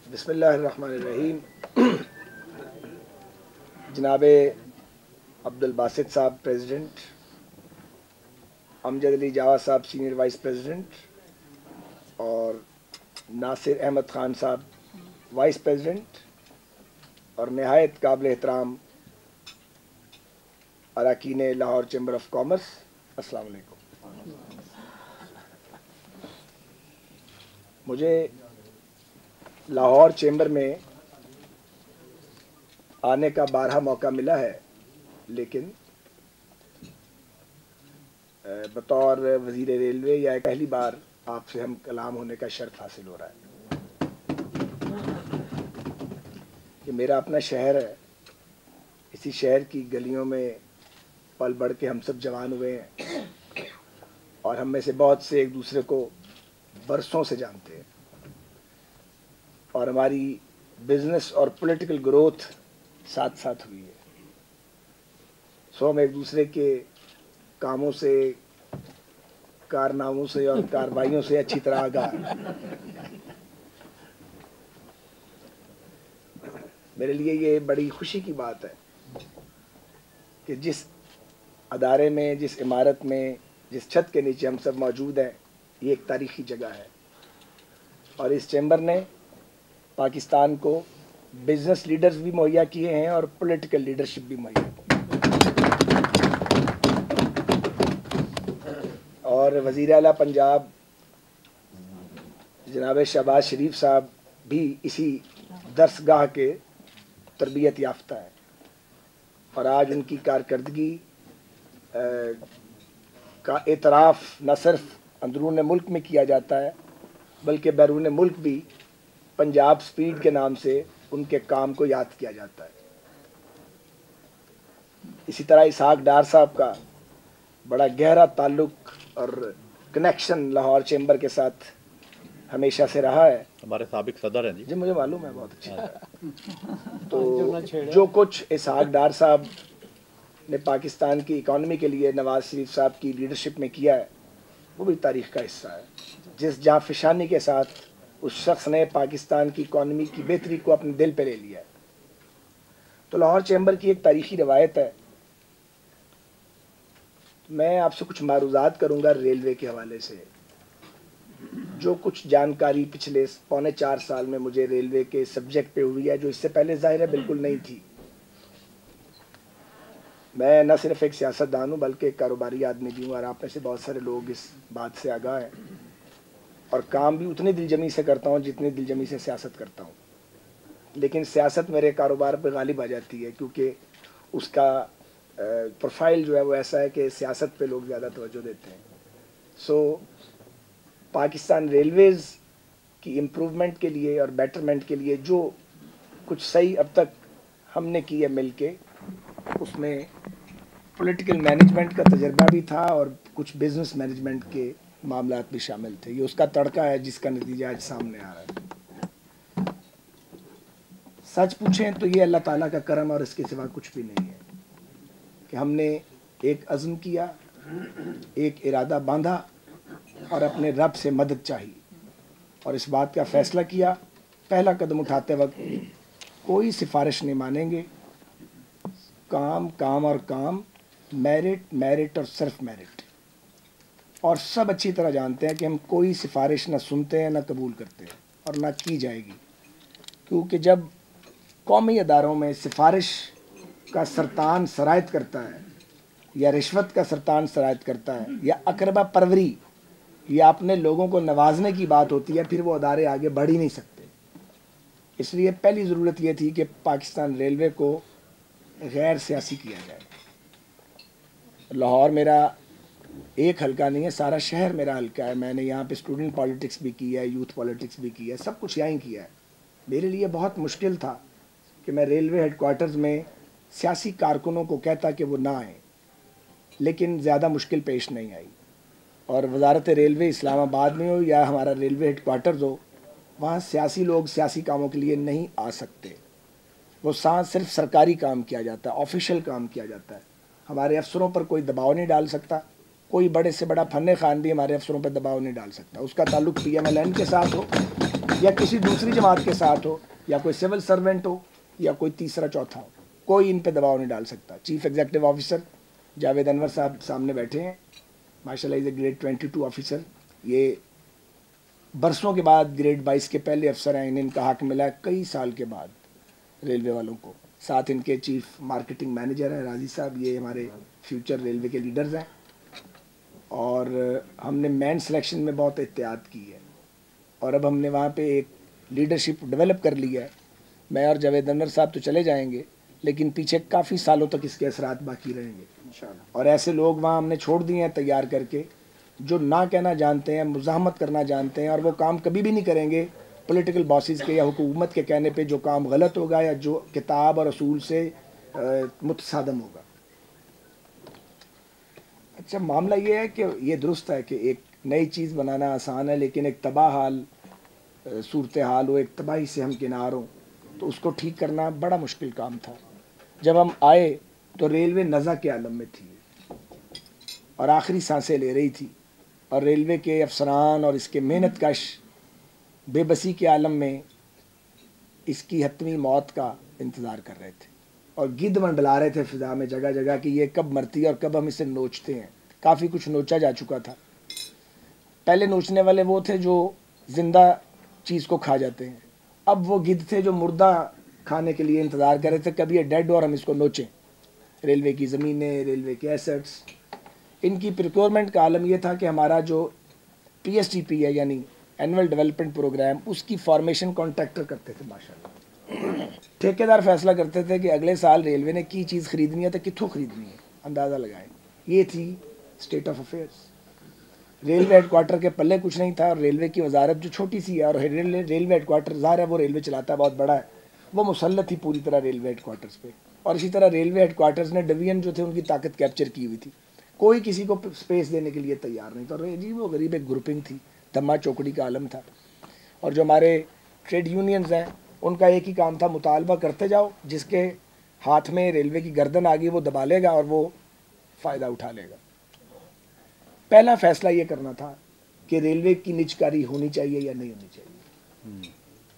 बिस्मिल्लाहिर्रहमानिर्रहीम। जनाब अब्दुल बासित साहब प्रेसिडेंट, अमजद अली जावा साहब सीनियर वाइस प्रेसिडेंट और नासिर अहमद ख़ान साहब वाइस प्रेसिडेंट और नहायत काबिल एहतराम अरकान लाहौर चैम्बर ऑफ कॉमर्स, अस्सलाम वालेकुम। मुझे लाहौर चैम्बर में आने का 12 मौका मिला है, लेकिन बतौर वज़ीर रेलवे यह पहली बार आपसे हम कलाम होने का शर्फ हासिल हो रहा है। कि मेरा अपना शहर है, इसी शहर की गलियों में पल बढ़ के हम सब जवान हुए हैं और हम में से बहुत से एक दूसरे को बरसों से जानते हैं और हमारी बिजनेस और पॉलिटिकल ग्रोथ साथ साथ हुई है। सो हम एक दूसरे के कामों से, कारनामों से और कार्रवाइयों से अच्छी तरह आगाह हैं। मेरे लिए ये बड़ी खुशी की बात है कि जिस अदारे में, जिस इमारत में, जिस छत के नीचे हम सब मौजूद हैं, ये एक तारीख़ी जगह है और इस चैम्बर ने पाकिस्तान को बिजनेस लीडर्स भी मुहैया किए हैं और पॉलिटिकल लीडरशिप भी मुहैया की। और वज़ीर आला पंजाब जनाब शहबाज शरीफ साहब भी इसी दरसगाह के तरबियत याफ्ता है और आज उनकी कारकर्दगी का एतराफ़ न सिर्फ अंदरून मुल्क में किया जाता है बल्कि बैरून मुल्क भी पंजाब स्पीड के नाम से उनके काम को याद किया जाता है। इसी तरह इसहाक डार साहब का बड़ा गहरा ताल्लुक और कनेक्शन लाहौर चैम्बर के साथ हमेशा से रहा है। हमारे साबिक सदर हैं जी, मुझे मालूम है बहुत अच्छी तरह। तो जो कुछ इसहाक डार साहब ने पाकिस्तान की इकॉनमी के लिए नवाज शरीफ साहब की लीडरशिप में किया है, वो भी तारीख़ का हिस्सा है। जिस जाँफशानी के साथ उस शख्स ने पाकिस्तान की इकॉनमी की बेहतरी को अपने दिल पे ले लिया है। तो लाहौर चैम्बर की एक तारीख़ी रवायत है। मैं आपसे कुछ मारूज़ात करूँगा रेलवे के हवाले से। जो कुछ जानकारी पिछले 3.25 साल में मुझे रेलवे के सब्जेक्ट पे हुई है, जो इससे पहले ज़ाहिर है बिल्कुल नहीं थी। मैं न सिर्फ एक सियासतदान हूँ बल्कि एक कारोबारी आदमी भी हूँ और आप में से बहुत सारे लोग इस बात से आगाह हैं और काम भी उतनी दिलजमी से करता हूँ जितनी दिलजमी से सियासत करता हूँ। लेकिन सियासत मेरे कारोबार पे गालिब आ जाती है क्योंकि उसका प्रोफाइल जो है वो ऐसा है कि सियासत पे लोग ज़्यादा तवज्जो देते हैं। सो पाकिस्तान रेलवेज़ की इम्प्रूवमेंट के लिए और बेटरमेंट के लिए जो कुछ सही अब तक हमने की है मिल के, उसमें पॉलिटिकल मैनेजमेंट का तजर्बा भी था और कुछ बिजनेस मैनेजमेंट के मामलात भी शामिल थे। ये उसका तड़का है जिसका नतीजा आज सामने आ रहा है। सच पूछें तो ये अल्लाह ताला का करम और इसके सिवा कुछ भी नहीं है कि हमने एक अज़्म किया, एक इरादा बांधा और अपने रब से मदद चाही और इस बात का फ़ैसला किया पहला कदम उठाते वक्त कोई सिफारिश नहीं मानेंगे। काम काम और काम, मेरिट मेरिट और सिर्फ मेरिट। और सब अच्छी तरह जानते हैं कि हम कोई सिफारिश ना सुनते हैं, ना कबूल करते हैं और ना की जाएगी, क्योंकि जब कौमी अदारों में सिफारिश का सरतान सरायत करता है या रिश्वत का सरतान सरायत करता है या अकरबा परवरी या अपने लोगों को नवाजने की बात होती है, फिर वो अदारे आगे बढ़ ही नहीं सकते। इसलिए पहली ज़रूरत ये थी कि पाकिस्तान रेलवे को गैर सियासी किया जाए। लाहौर मेरा एक हल्का नहीं है, सारा शहर मेरा हल्का है। मैंने यहाँ पे स्टूडेंट पॉलिटिक्स भी की है, यूथ पॉलिटिक्स भी की है, सब कुछ यहाँ ही किया है। मेरे लिए बहुत मुश्किल था कि मैं रेलवे हेडक्वार्टर्स में सियासी कारकुनों को कहता कि वो ना आएँ, लेकिन ज़्यादा मुश्किल पेश नहीं आई। और वजारत रेलवे इस्लामाबाद में हो या हमारा रेलवे हेडक्वार्टर्स हो, वहाँ सियासी लोग सियासी कामों के लिए नहीं आ सकते। वो साथ सिर्फ सरकारी काम किया जाता है, ऑफिशियल काम किया जाता है। हमारे अफसरों पर कोई दबाव नहीं डाल सकता, कोई बड़े से बड़ा फन्ने खान भी हमारे अफसरों पर दबाव नहीं डाल सकता। उसका ताल्लुक PMLN के साथ हो या किसी दूसरी जमात के साथ हो, या कोई सिविल सर्वेंट हो, या कोई तीसरा चौथा हो, कोई इन पे दबाव नहीं डाल सकता। Chief executive officer Javed Anwar साहब सामने बैठे हैं, माशाल्लाह इज़ ए ग्रेड 22 ऑफिसर। ये बरसों के बाद ग्रेड 22 के पहले अफसर हैं, इन्हें इनका हक मिला है कई साल के बाद रेलवे वालों को। साथ इनके चीफ मार्केटिंग मैनेजर हैं राजी साहब, ये हमारे फ्यूचर रेलवे के लीडर्स हैं। और हमने मैन सिलेक्शन में बहुत एहतियात की है और अब हमने वहाँ पे एक लीडरशिप डेवलप कर लिया है। मैं और जावेद अनवर साहब तो चले जाएंगे, लेकिन पीछे काफ़ी सालों तक इसके असरात बाकी रहेंगे इंशाअल्लाह। और ऐसे लोग वहाँ हमने छोड़ दिए हैं तैयार करके, जो ना कहना जानते हैं, मुज़ाहमत करना जानते हैं, और वो काम कभी भी नहीं करेंगे पॉलिटिकल बॉसेस के या हुकूमत के कहने पे जो काम गलत होगा या जो किताब और असूल से मुतसादम होगा। अच्छा, मामला ये है कि ये दुरुस्त है कि एक नई चीज़ बनाना आसान है, लेकिन एक तबाह हाल सूरत हाल हो, एक तबाही से हम किनार हों, तो उसको ठीक करना बड़ा मुश्किल काम था। जब हम आए तो रेलवे नज़ा के आलम में थी और आखिरी सांसें ले रही थी, और रेलवे के अफसरान और इसके मेहनत कश बेबसी के आलम में इसकी हतमी मौत का इंतज़ार कर रहे थे और गिद्ध मंडला रहे थे फिजा में जगह जगह कि ये कब मरती है और कब हम इसे नोचते हैं। काफ़ी कुछ नोचा जा चुका था। पहले नोचने वाले वो थे जो जिंदा चीज़ को खा जाते हैं, अब वो गिद्ध थे जो मुर्दा खाने के लिए इंतज़ार कर रहे थे कभी ये डेड और हम इसको नोचें। रेलवे की ज़मीनें, रेलवे के एसेट्स, इनकी प्रिक्योरमेंट का आलम यह था कि हमारा जो PSDP है यानी एनुअल डेवलपमेंट प्रोग्राम, उसकी फॉर्मेशन कॉन्ट्रैक्टर करते थे माशाल्लाह। ठेकेदार फैसला करते थे कि अगले साल रेलवे ने की चीज़ खरीदनी है तो कित्थों खरीदनी है, अंदाज़ा लगाएं। ये थी state of affairs. Railway headquarter के पल्ले कुछ नहीं था और रेलवे की वजारत जो छोटी सी है, और रेलवे हेडक्वार्टर ज़ाहिर है वो रेलवे चलाता है, बहुत बड़ा है, वो मुसल्लत थी पूरी तरह रेलवे हेडक्वार्टर्स पे। और इसी तरह रेलवे हेडक्वार्टर्स ने डिवीजन जो थे उनकी ताकत कैप्चर की हुई थी, कोई किसी को स्पेस देने के लिए तैयार नहीं था। और अजीब व गरीब एक ग्रुपिंग थी, धम्मा चौकड़ी का आलम था। और जो हमारे ट्रेड यूनियंस हैं उनका एक ही काम था, मुतालबा करते जाओ, जिसके हाथ में रेलवे की गर्दन आ गई वो दबा लेगा और वो फ़ायदा उठा लेगा। पहला फैसला ये करना था कि रेलवे की निजकारी होनी चाहिए या नहीं होनी चाहिए।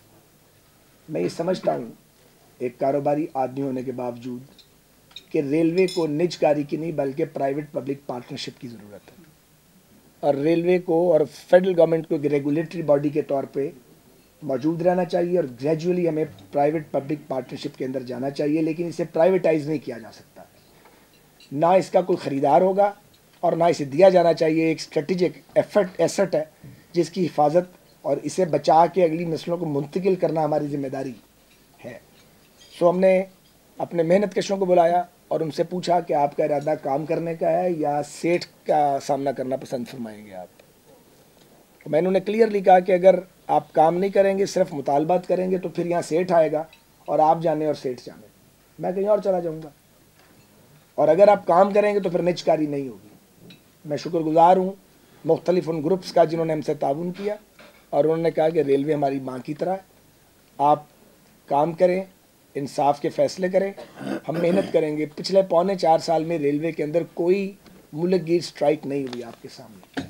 मैं ये समझता हूँ एक कारोबारी आदमी होने के बावजूद कि रेलवे को निजकारी की नहीं बल्कि प्राइवेट पब्लिक पार्टनरशिप की ज़रूरत है, और रेलवे को और फेडरल गवर्नमेंट को रेगुलेटरी बॉडी के तौर पे मौजूद रहना चाहिए और ग्रेजुअली हमें प्राइवेट पब्लिक पार्टनरशिप के अंदर जाना चाहिए। लेकिन इसे प्राइवेटाइज नहीं किया जा सकता, ना इसका कोई ख़रीदार होगा और ना इसे दिया जाना चाहिए। एक स्ट्रेटेजिक एसेट है जिसकी हिफाजत और इसे बचा के अगली नस्लों को मुंतकिल करना हमारी जिम्मेदारी है। सो हमने अपने मेहनत कशों को बुलाया और उनसे पूछा कि आपका इरादा काम करने का है या सेठ का सामना करना पसंद फरमाएंगे आप। तो मैंने उन्हें क्लियरली कहा कि अगर आप काम नहीं करेंगे, सिर्फ मुतालबात करेंगे, तो फिर यहाँ सेठ आएगा और आप जाने और सेठ जाने, मैं कहीं और चला जाऊँगा। और अगर आप काम करेंगे तो फिर निजकारी नहीं होगी। मैं शुक्रगुजार हूँ मुख्तलिफ उन ग्रुप्स का जिन्होंने हमसे ताउन किया और उन्होंने कहा कि रेलवे हमारी माँ की तरह है, आप काम करें, इंसाफ के फ़ैसले करें, हम मेहनत करेंगे। पिछले 3.25 साल में रेलवे के अंदर कोई मुल्कगीर स्ट्राइक नहीं हुई आपके सामने,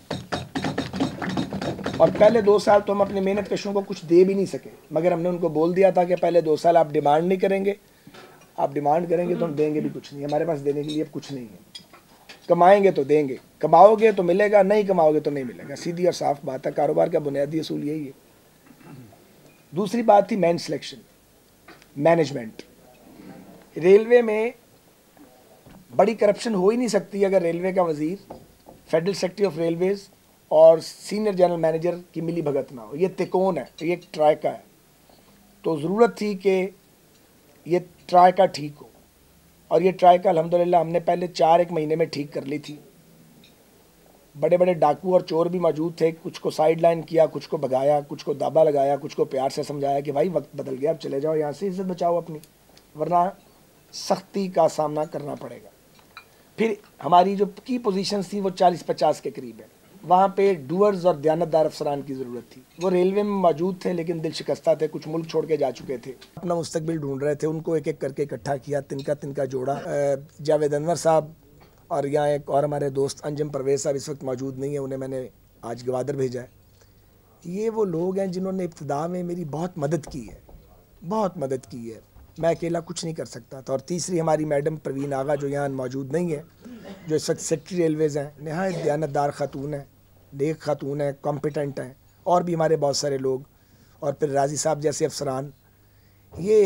और पहले 2 साल तो हम अपने मेहनत कशों को कुछ दे भी नहीं सके, मगर हमने उनको बोल दिया था कि पहले 2 साल आप डिमांड नहीं करेंगे, आप डिमांड करेंगे तो हम देंगे भी कुछ नहीं, हमारे पास देने के लिए अब कुछ नहीं है। कमाएंगे तो देंगे, कमाओगे तो मिलेगा, नहीं कमाओगे तो नहीं मिलेगा। सीधी और साफ बात है, कारोबार का बुनियादी असूल यही है। दूसरी बात थी मैन सिलेक्शन, मैनेजमेंट। रेलवे में बड़ी करप्शन हो ही नहीं सकती अगर रेलवे का वजीर, फेडरल सेक्रेटरी ऑफ रेलवेज और सीनियर जनरल मैनेजर की मिली भगत ना हो। ये तिकोन है, ये एक ट्रायका है। तो ज़रूरत थी कि ये ट्रायका ठीक हो, और ये ट्रायका अल्हम्दुलिल्लाह हमने पहले 4-1 महीने में ठीक कर ली थी। बड़े बड़े डाकू और चोर भी मौजूद थे, कुछ को साइड लाइन किया, कुछ को भगाया, कुछ को दाबा लगाया, कुछ को प्यार से समझाया कि भाई वक्त बदल गया, अब चले जाओ यहाँ से, इज्जत बचाओ अपनी, वरना सख्ती का सामना करना पड़ेगा। फिर हमारी जो की पोजीशंस थी वो 40-50 के करीब है, वहाँ पे डूअर्स और दयानतदार अफसरान की ज़रूरत थी। वो रेलवे में मौजूद थे लेकिन दिल शिकस्ता थे, कुछ मुल्क छोड़ के जा चुके थे, अपना मुस्तकबिल ढूंढ रहे थे। उनको एक एक करके इकट्ठा किया, तिनका तिनका जोड़ा। जावेद अनवर साहब और यहाँ एक और हमारे दोस्त अंजुम परवेज़ साहब इस वक्त मौजूद नहीं है, उन्हें मैंने आज गवादर भेजा है। ये वो लोग हैं जिन्होंने इब्तिदा में मेरी बहुत मदद की है, बहुत मदद की है। मैं अकेला कुछ नहीं कर सकता था। और तीसरी हमारी मैडम परवीन आगा जो यहाँ मौजूद नहीं है, जो इस वक्त सेक्रेटरी रेलवेज़ हैं, नहायत दयानतदार खातून है, नेक खातून है, कॉम्पिटेंट हैं। और भी हमारे बहुत सारे लोग, और फिर राजी साहब जैसे अफसरान। ये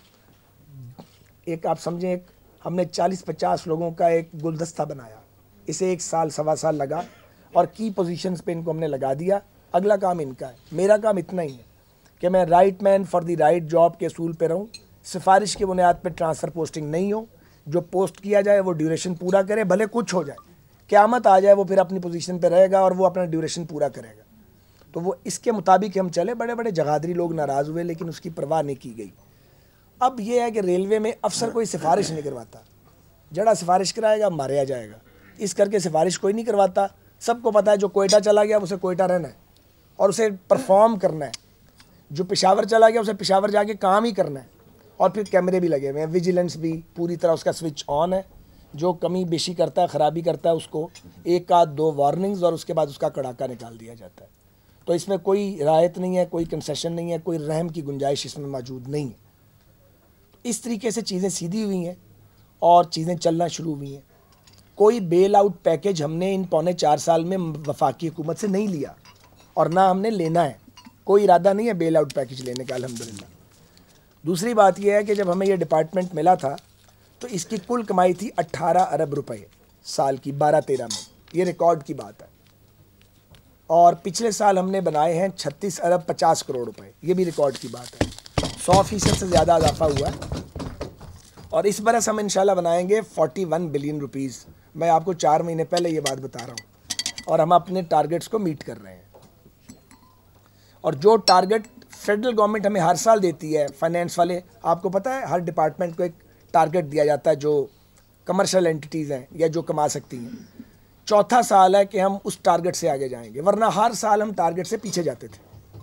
एक आप समझें, एक हमने 40-50 लोगों का एक गुलदस्ता बनाया। इसे 1 साल सवा साल लगा और की पोजीशंस पे इनको हमने लगा दिया। अगला काम इनका है। मेरा काम इतना ही है कि मैं right man for the right job के असूल पे रहूँ। सिफारिश की बुनियाद पे ट्रांसफ़र पोस्टिंग नहीं हो। जो पोस्ट किया जाए वो ड्यूरेशन पूरा करे, भले कुछ हो जाए, क़यामत आ जाए, वो फिर अपनी पोजीशन पे रहेगा और वो अपना ड्यूरेशन पूरा करेगा। तो वो इसके मुताबिक हम चले। बड़े बड़े जगादरी लोग नाराज़ हुए, लेकिन उसकी परवाह नहीं की गई। अब ये है कि रेलवे में अफसर कोई सिफारिश नहीं करवाता। जड़ा सिफारिश कराएगा मारा जाएगा, इस करके सिफारिश कोई नहीं करवाता। सबको पता है जो कोयटा चला गया उसे कोयटा रहना है और उसे परफॉर्म करना है। जो पेशावर चला गया उसे पेशावर जाके काम ही करना है। और फिर कैमरे भी लगे हुए हैं, विजिलेंस भी पूरी तरह उसका स्विच ऑन है। जो कमी बेशी करता है, ख़राबी करता है, उसको 1 आध 2 वार्निंग्स और उसके बाद उसका कड़ाका निकाल दिया जाता है। तो इसमें कोई रायत नहीं है, कोई कंसेशन नहीं है, कोई रहम की गुंजाइश इसमें मौजूद नहीं है। इस तरीके से चीज़ें सीधी हुई हैं और चीज़ें चलना शुरू हुई हैं। कोई बेल आउट पैकेज हमने इन पौने 4 साल में वफाकी हुकूमत से नहीं लिया और ना हमने लेना है। कोई इरादा नहीं है बेल आउट पैकेज लेने का, अल्हम्दुलिल्लाह। दूसरी बात यह है कि जब हमें ये डिपार्टमेंट मिला था तो इसकी कुल कमाई थी 18 अरब रुपए साल की, 12-13 में। ये रिकॉर्ड की बात है। और पिछले साल हमने बनाए हैं 36 अरब 50 करोड़ रुपए। ये भी रिकॉर्ड की बात है। 100% से ज़्यादा इजाफा हुआ है। और इस बरस हम इंशाल्लाह बनाएंगे 41 बिलियन रुपीज़। मैं आपको 4 महीने पहले ये बात बता रहा हूँ और हम अपने टारगेट्स को मीट कर रहे हैं। और जो टारगेट फेडरल गवर्नमेंट हमें हर साल देती है, फाइनेंस वाले, आपको पता है हर डिपार्टमेंट को एक टारगेट दिया जाता है जो कमर्शियल एंटिटीज़ हैं या जो कमा सकती हैं। चौथा साल है कि हम उस टारगेट से आगे जाएंगे, वरना हर साल हम टारगेट से पीछे जाते थे।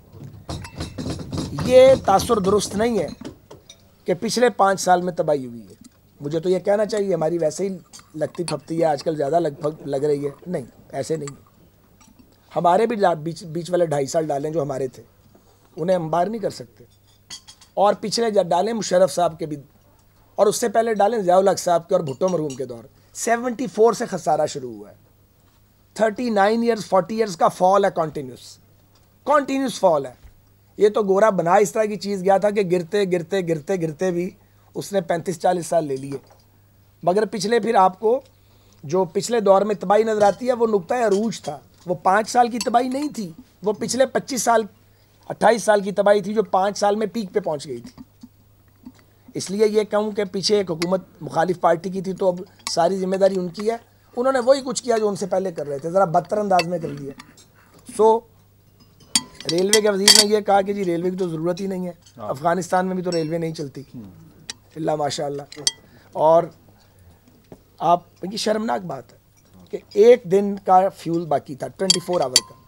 ये तासुर दुरुस्त नहीं है कि पिछले 5 साल में तबाही हुई है। मुझे तो ये कहना चाहिए हमारी वैसे ही लगती फपती है, आजकल ज़्यादा लग रही है। नहीं, ऐसे नहीं। हमारे भी बीच वाले 2.5 साल डालें जो हमारे थे, उन्हें हम बाहर नहीं कर सकते। और पिछले जब डालें मुशर्रफ साहब के भी, और उससे पहले डालें ज़ियाउल हक साहब के और भुट्टो मरहूम के दौर, 74 से खसारा शुरू हुआ है। 39 ईयर्स 40 ईयर्स का फॉल है, कॉन्टीन्यूस फॉल है। ये तो गोरा बना इस तरह की चीज़ गया था कि गिरते गिरते गिरते गिरते भी उसने 35-40 साल ले लिए। मगर पिछले, फिर आपको जो पिछले दौर में तबाही नज़र आती है वो नुक्ता अरूज था। वो 5 साल की तबाही नहीं थी, वो पिछले 25 साल 28 साल की तबाही थी जो 5 साल में पीक पे पहुंच गई थी। इसलिए ये कहूँ कि पीछे एक हुकूमत मुखालिफ पार्टी की थी तो अब सारी जिम्मेदारी उनकी है। उन्होंने वही कुछ किया जो उनसे पहले कर रहे थे, ज़रा बदतर अंदाज में कर लिया। सो रेलवे के वज़ीर ने यह कहा कि जी रेलवे की तो ज़रूरत ही नहीं है। अफ़गानिस्तान में भी तो रेलवे नहीं चलती, इल्ला माशाअल्लाह। और आप, ये शर्मनाक बात है कि 1 दिन का फ्यूल बाकी था, 24 आवर का।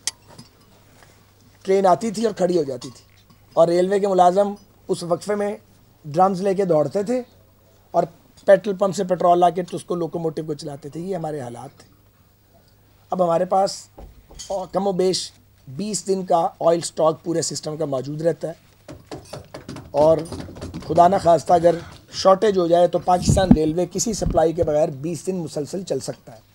ट्रेन आती थी और खड़ी हो जाती थी और रेलवे के मुलाजम उस वक्फे में ड्रम्स लेके दौड़ते थे और पेट्रोल पंप से पेट्रोल ला के तो उसको लोकोमोटिव को चलाते थे। ये हमारे हालात थे। अब हमारे पास कमो बेश 20 दिन का ऑयल स्टॉक पूरे सिस्टम का मौजूद रहता है और खुदा न खास्ता अगर शॉर्टेज हो जाए तो पाकिस्तान रेलवे किसी सप्लाई के बगैर 20 दिन मुसलसल चल सकता है।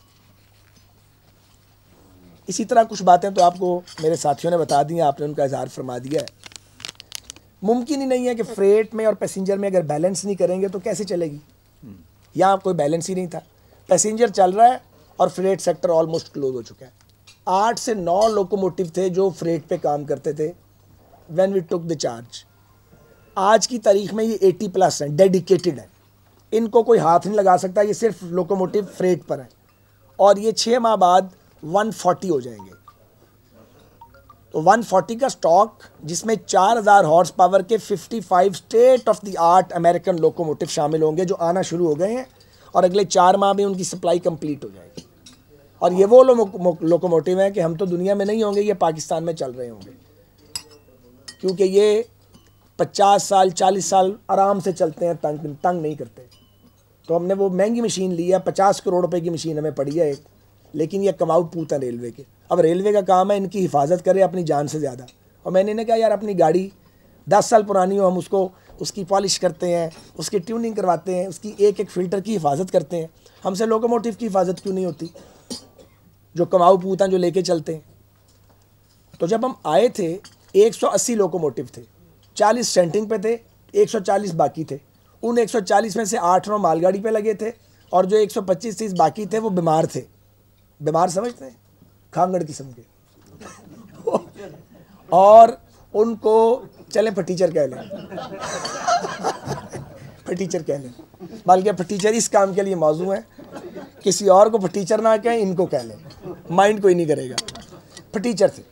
इसी तरह कुछ बातें तो आपको मेरे साथियों ने बता दी हैं, आपने उनका इजहार फरमा दिया है। मुमकिन ही नहीं है कि फ्रेट में और पैसेंजर में अगर बैलेंस नहीं करेंगे तो कैसे चलेगी। यहाँ कोई बैलेंस ही नहीं था। पैसेंजर चल रहा है और फ्रेट सेक्टर ऑलमोस्ट क्लोज हो चुका है। 8 से 9 लोकोमोटिव थे जो फ्रेट पे काम करते थे when we took the charge. आज की तारीख में ये 80+ हैं, डेडिकेटेड हैं। इनको कोई हाथ नहीं लगा सकता। ये सिर्फ लोकोमोटिव फ्रेट पर है और ये 6 माह बाद 140 हो जाएंगे। तो 140 का स्टॉक जिसमें 4000 हॉर्स पावर के 55 state of the art American locomotive शामिल होंगे जो आना शुरू हो गए हैं और अगले 4 माह में उनकी सप्लाई कंप्लीट हो जाएगी। और ये वो लोकोमोटिव हैं कि हम तो दुनिया में नहीं होंगे, ये पाकिस्तान में चल रहे होंगे, क्योंकि ये 50 साल 40 साल आराम से चलते हैं, तंग नहीं करते। तो हमने वो महंगी मशीन ली है, 50 करोड़ रुपए की मशीन हमें पड़ी है एक, लेकिन ये कमाऊ पूत है रेलवे के। अब रेलवे का काम है इनकी हिफाजत करे अपनी जान से ज़्यादा। और मैंने इन्हें कहा यार अपनी गाड़ी 10 साल पुरानी हो, हम उसको उसकी पॉलिश करते हैं, उसकी ट्यूनिंग करवाते हैं, उसकी एक एक फ़िल्टर की हिफाजत करते हैं, हमसे लोकोमोटिव की हिफाजत क्यों नहीं होती जो कमाऊ पूता जो लेके चलते हैं। तो जब हम आए थे 180 लोकोमोटिव थे, 40 सेंटिंग पे थे, 140 बाकी थे। उन 140 में से 8-9 मालगाड़ी पे लगे थे और जो 125-30 बाकी थे वो बीमार थे। बीमार समझते हैं, खांगड़ किस्म के और उनको चले फटीचर कह लें फटीचर कह लें, बल्कि फटीचर इस काम के लिए मौजू है, किसी और को फटीचर ना कहें, इनको कह लें, माइंड कोई नहीं करेगा। फटीचर थे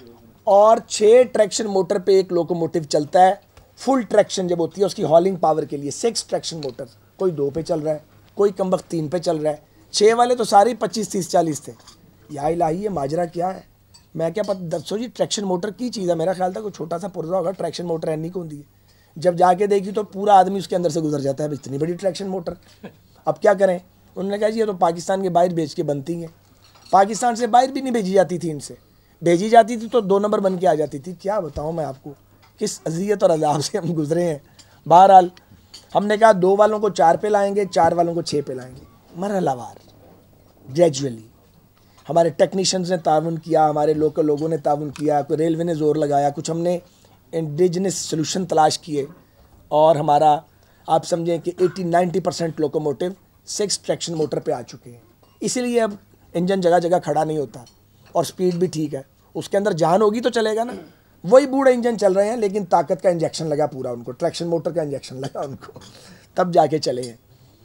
और 6 ट्रैक्शन मोटर पे एक लोकोमोटिव चलता है। फुल ट्रैक्शन जब होती है उसकी हॉलिंग पावर के लिए 6 ट्रैक्शन मोटर, कोई 2 पे चल रहा है, कोई कम वक्त 3 पे चल रहा है, 6 वाले तो सारे 25-30-40 थे। या इलाही ये माजरा क्या है। मैं क्या पता दसो जी ट्रैक्शन मोटर की चीज़ है, मेरा ख्याल था कोई छोटा सा पुर्जा होगा, ट्रैक्शन मोटर है नहीं कौन दी है। जब जाके देखी तो पूरा आदमी उसके अंदर से गुजर जाता है, इतनी बड़ी ट्रैक्शन मोटर, अब क्या करें। उन्होंने कहा जी ये तो पाकिस्तान के बाहर बेच के बनती हैं। पाकिस्तान से बाहर भी नहीं भेजी जाती थी, इनसे भेजी जाती थी तो 2 नंबर बन के आ जाती थी। क्या बताऊँ मैं आपको किस अजियत और अजाब से हम गुजरे हैं। बहरहाल हमने कहा 2 वालों को 4 पे लाएंगे, 4 वालों को 6 पे लाएंगे, मरहलावार ग्रेजुअली। हमारे टेक्नीशियंस ने ताउन किया, हमारे लोकल लोगों ने ताउन किया, कोई रेलवे ने ज़ोर लगाया, कुछ हमने इंडिजिनस सोल्यूशन तलाश किए और हमारा आप समझें कि 80-90% लोकोमोटिव 6 ट्रैक्शन मोटर पे आ चुके हैं। इसीलिए अब इंजन जगह जगह खड़ा नहीं होता और स्पीड भी ठीक है। उसके अंदर जान होगी तो चलेगा ना। वही बूढ़े इंजन चल रहे हैं लेकिन ताकत का इंजेक्शन लगा पूरा उनको, ट्रैक्शन मोटर का इंजेक्शन लगा उनको, तब जाके चले हैं।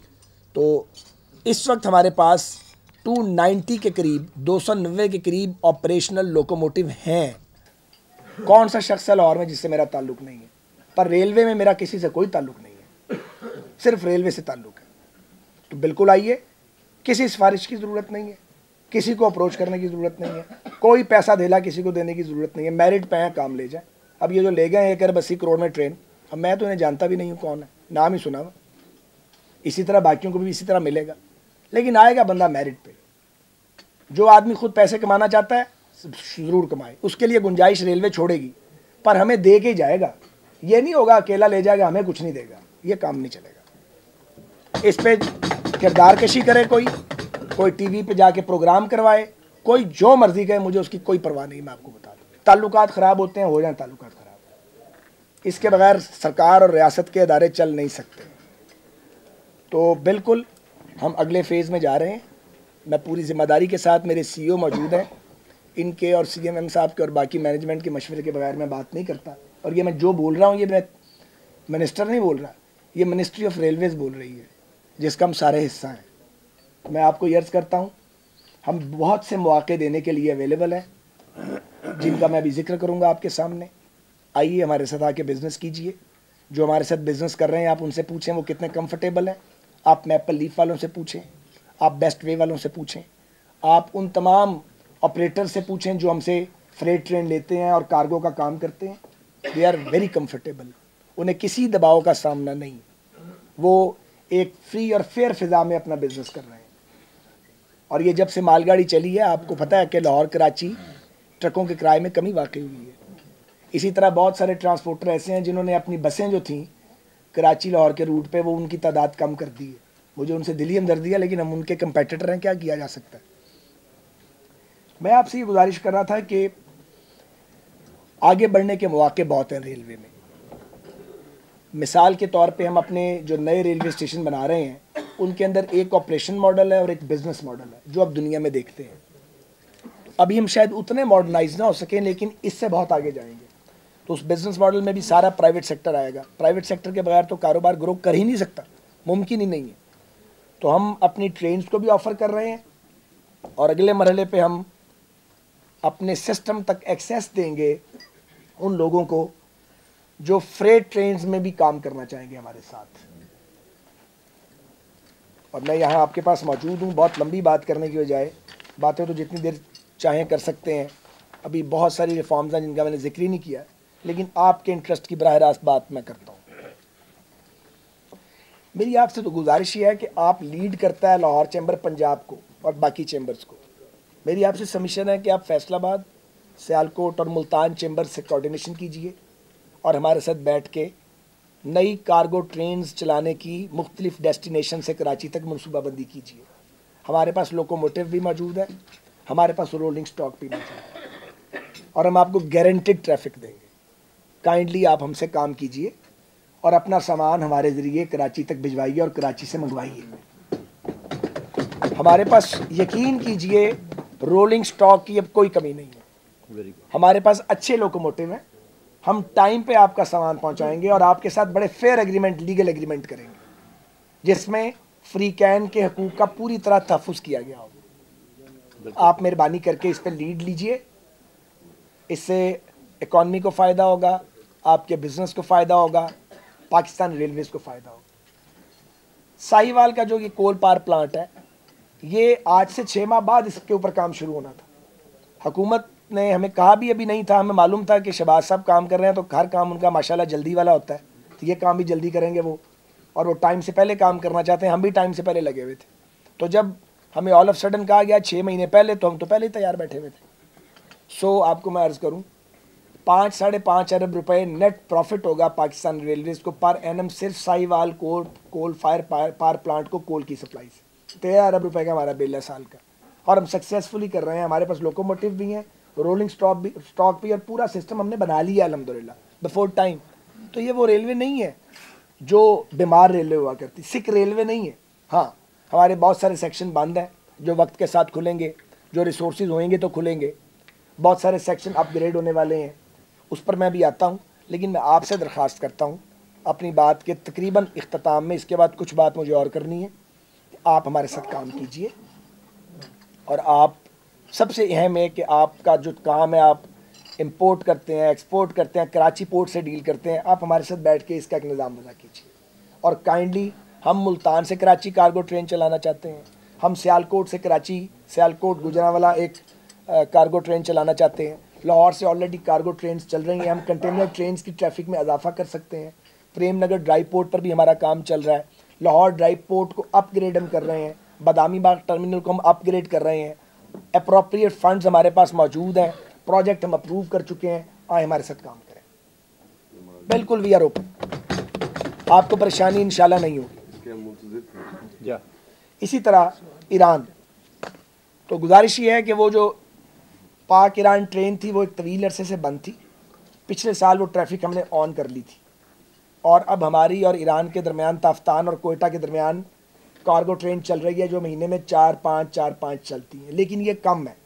तो इस वक्त हमारे पास 290 के करीब, 290 के करीब ऑपरेशनल लोकोमोटिव हैं। कौन सा शख्स है लाहौर में जिससे मेरा ताल्लुक़ नहीं है, पर रेलवे में मेरा किसी से कोई ताल्लुक़ नहीं है, सिर्फ रेलवे से ताल्लुक़ है। तो बिल्कुल आइए, किसी सिफारिश की ज़रूरत नहीं है, किसी को अप्रोच करने की ज़रूरत नहीं है, कोई पैसा धेला किसी को देने की ज़रूरत नहीं है। मेरिट पे है, काम ले जाए। अब ये जो ले गए 1 अरब 80 करोड़ में ट्रेन, अब मैं तो इन्हें जानता भी नहीं हूँ कौन है, नाम ही सुना हुआ। इसी तरह बाकियों को भी इसी तरह मिलेगा, लेकिन आएगा बंदा मेरिट पे। जो आदमी खुद पैसे कमाना चाहता है ज़रूर कमाए, उसके लिए गुंजाइश रेलवे छोड़ेगी, पर हमें दे के जाएगा। ये नहीं होगा अकेला ले जाएगा हमें कुछ नहीं देगा, ये काम नहीं चलेगा। इस पे किरदार कशी करे कोई टीवी पे जाके प्रोग्राम करवाए, कोई जो मर्जी करे, मुझे उसकी कोई परवाह नहीं। मैं आपको बता दूं, ताल्लुकात ख़राब होते हैं, हो जाए ताल्लुकात ख़राब, इसके बगैर सरकार और रियासत के इदारे चल नहीं सकते। तो बिल्कुल हम अगले फेज़ में जा रहे हैं। मैं पूरी जिम्मेदारी के साथ, मेरे CEO मौजूद हैं, इनके और CMM साहब के और बाकी मैनेजमेंट के मशवरे के बगैर मैं बात नहीं करता। और ये मैं जो बोल रहा हूँ ये मैं मिनिस्टर नहीं बोल रहा, ये मिनिस्ट्री ऑफ रेलवेज़ बोल रही है, जिसका हम सारे हिस्सा हैं। मैं आपको यर्ज़ करता हूँ, हम बहुत से मौके देने के लिए अवेलेबल हैं, जिनका मैं भी जिक्र करूँगा आपके सामने। आइए हमारे साथ आके बिज़नेस कीजिए। जो हमारे साथ बिज़नेस कर रहे हैं आप उनसे पूछें वो कितने कंफर्टेबल हैं। आप मैपल लीफ वालों से पूछें, आप बेस्ट वे वालों से पूछें, आप उन तमाम ऑपरेटर से पूछें जो हमसे फ्रेट ट्रेन लेते हैं और कार्गो का काम करते हैं। दे आर वेरी कंफर्टेबल, उन्हें किसी दबाव का सामना नहीं, वो एक फ्री और फेयर फ़िज़ा में अपना बिज़नेस कर रहे हैं। और ये जब से मालगाड़ी चली है आपको पता है कि लाहौर कराची ट्रकों के किराए में कमी वाकई हुई है। इसी तरह बहुत सारे ट्रांसपोर्टर ऐसे हैं जिन्होंने अपनी बसें जो थीं कराची लाहौर के रूट पे, वो उनकी तादाद कम कर दी है। मुझे उनसे दिली हमदर्दी है, लेकिन हम उनके कंपेटिटर हैं, क्या किया जा सकता है। मैं आपसे ये गुजारिश कर रहा था कि आगे बढ़ने के मौके बहुत हैं रेलवे में। मिसाल के तौर पे हम अपने जो नए रेलवे स्टेशन बना रहे हैं उनके अंदर एक ऑपरेशन मॉडल है और एक बिज़नेस मॉडल है जो अब दुनिया में देखते हैं। अभी हम शायद उतने मॉडर्नाइज ना हो सकें, लेकिन इससे बहुत आगे जाएंगे। तो उस बिज़नेस मॉडल में भी सारा प्राइवेट सेक्टर आएगा। प्राइवेट सेक्टर के बगैर तो कारोबार ग्रो कर ही नहीं सकता, मुमकिन ही नहीं है। तो हम अपनी ट्रेन्स को भी ऑफ़र कर रहे हैं और अगले मरहले पे हम अपने सिस्टम तक एक्सेस देंगे उन लोगों को जो फ्रेट ट्रेन्स में भी काम करना चाहेंगे हमारे साथ। और मैं यहाँ आपके पास मौजूद हूँ। बहुत लंबी बात करने की बजाय बातें तो जितनी देर चाहें कर सकते हैं। अभी बहुत सारी रिफॉर्म्स हैं जिनका मैंने जिक्र ही नहीं किया, लेकिन आपके इंटरेस्ट की बराह रास्त बात मैं करता हूँ। मेरी आपसे तो गुजारिश ये है कि आप लीड करता है लाहौर चैम्बर पंजाब को और बाकी चैम्बर्स को। मेरी आपसे सबमिशन है कि आप फैसलाबाद, सियालकोट और मुल्तान चेंबर से कोऑर्डिनेशन कीजिए और हमारे साथ बैठ के नई कार्गो ट्रेन्स चलाने की मुख्तलिफ डेस्टिनेशन से कराची तक मनसूबाबंदी कीजिए। हमारे पास लोकोमोटिव भी मौजूद है, हमारे पास रोलिंग स्टॉक भी मौजूद है और हम आपको गारंटेड ट्रैफिक देंगे। काइंडली आप हमसे काम कीजिए और अपना सामान हमारे ज़रिए कराची तक भिजवाइए और कराची से मंगवाइए। हमारे पास यकीन कीजिए रोलिंग स्टॉक की अब कोई कमी नहीं है। हमारे पास अच्छे लोकोमोटिव हैं, हम टाइम पे आपका सामान पहुंचाएंगे और आपके साथ बड़े फेयर एग्रीमेंट, लीगल एग्रीमेंट करेंगे जिसमें फ्री कैन के हकूक़ का पूरी तरह तहफ़्फ़ुज़ किया गया होगा। आप मेहरबानी करके इस पर लीड लीजिए, इससे इकॉनमी को फ़ायदा होगा, आपके बिज़नेस को फ़ायदा होगा, पाकिस्तान रेलवेज़ को फ़ायदा होगा। साहिवाल का जो ये कोल पावर प्लांट है, ये आज से 6 माह बाद इसके ऊपर काम शुरू होना था। हुकूमत ने हमें कहा भी अभी नहीं था, हमें मालूम था कि शहबाज साहब काम कर रहे हैं तो हर काम उनका माशाल्लाह जल्दी वाला होता है, तो ये काम भी जल्दी करेंगे वो, और वो टाइम से पहले काम करना चाहते हैं। हम भी टाइम से पहले लगे हुए थे, तो जब हमें ऑल ऑफ सडन कहा गया 6 महीने पहले, तो हम तो पहले ही तैयार बैठे हुए थे। सो आपको मैं अर्ज़ करूँ, 5-5.5 अरब रुपए नेट प्रॉफिट होगा पाकिस्तान रेलवेज़ को पर एनम, सिर्फ Sahiwal coal fire power plant को कोल की सप्लाई से। 13 अरब रुपए का हमारा बिल है साल का, और हम सक्सेसफुली कर रहे हैं। हमारे पास लोकोमोटिव भी हैं, रोलिंग स्टॉक भी, और पूरा सिस्टम हमने बना लिया अल्हम्दुलिल्लाह बिफोर टाइम। तो ये वो रेलवे नहीं है जो बीमार रेलवे हुआ करती, सिक रेलवे नहीं है। हाँ, हमारे बहुत सारे सेक्शन बंद हैं जो वक्त के साथ खुलेंगे, जो रिसोर्सेज होंगे तो खुलेंगे। बहुत सारे सेक्शन अपग्रेड होने वाले हैं, उस पर मैं भी आता हूँ। लेकिन मैं आपसे दरख्वास्त करता हूँ अपनी बात के तकरीबन इख्तिताम में, इसके बाद कुछ बात मुझे और करनी है, आप हमारे साथ काम कीजिए। और आप सबसे अहम है कि आपका जो काम है, आप इंपोर्ट करते हैं, एक्सपोर्ट करते हैं, कराची पोर्ट से डील करते हैं, आप हमारे साथ बैठ के इसका एक निज़ाम बना कीजिए। और काइंडली हम मुल्तान से कराची कार्गो ट्रेन चलाना चाहते हैं, हम सियालकोट से कराची, सियालकोट गुजरांवाला एक कार्गो ट्रेन चलाना चाहते हैं। लाहौर से ऑलरेडी कार्गो ट्रेन चल रही हैं, हम कंटेनर ट्रेन की ट्रैफिक में इजाफा कर सकते हैं। प्रेम नगर ड्राई पोर्ट पर भी हमारा काम चल रहा है, लाहौर ड्राई पोर्ट को अपग्रेड हम कर रहे हैं, बदामी बाग टर्मिनल को हम अपग्रेड कर रहे हैं। अप्रोप्रिएट फंड्स हमारे पास मौजूद हैं, प्रोजेक्ट हम अप्रूव कर चुके हैं, आए हमारे साथ काम करें। बिल्कुल वी आर ओपन, आपको परेशानी इंशाल्लाह नहीं होगी। इसी तरह ईरान, तो गुजारिश ये है कि वो जो पाक ईरान ट्रेन थी वो एक तवील अरसे से बंद थी। पिछले साल वो ट्रैफिक हमने ऑन कर ली थी, और अब हमारी और ईरान के दरमियान, ताफ्तान और कोयटा के दरमियान कार्गो ट्रेन चल रही है जो महीने में 4-5 चलती हैं, लेकिन ये कम है।